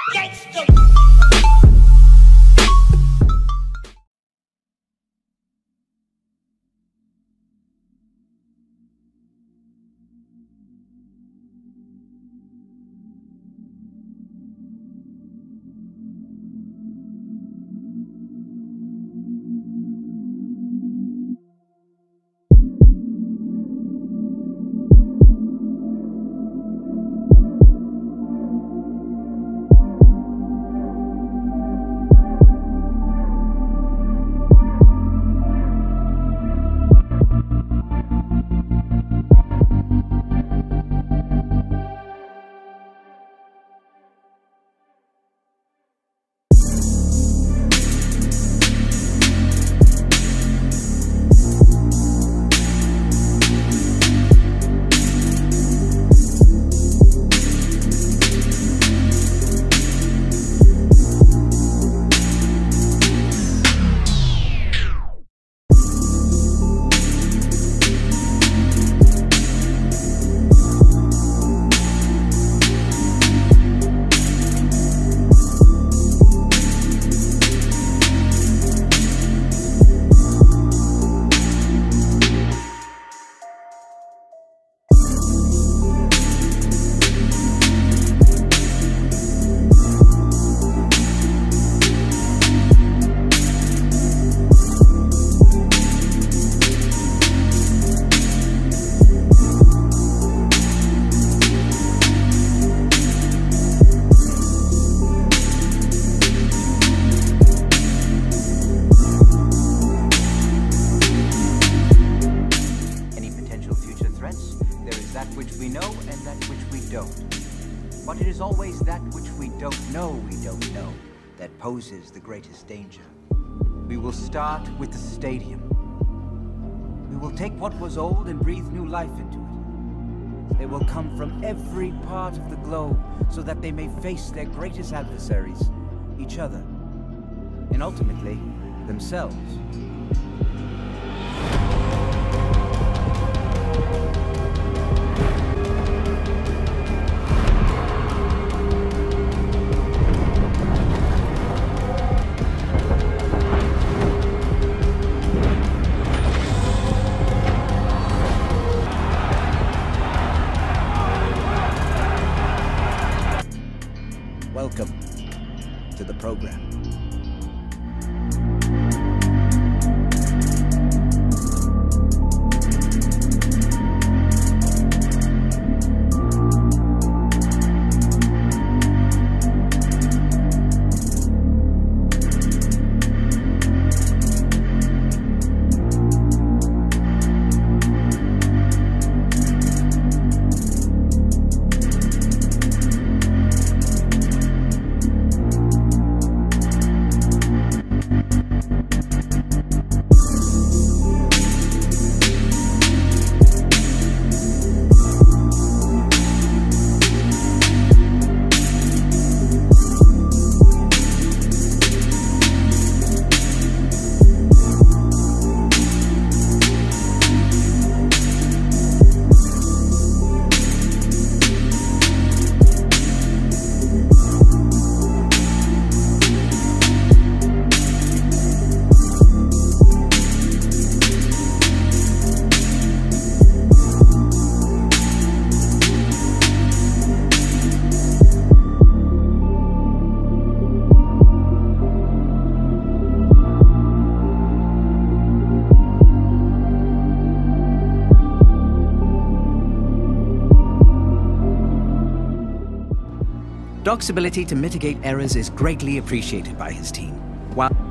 But it is always that which we don't know that poses the greatest danger. We will start with the stadium. We will take what was old and breathe new life into it. They will come from every part of the globe so that they may face their greatest adversaries, each other, and ultimately, themselves. Welcome to the program. Doc's ability to mitigate errors is greatly appreciated by his team. While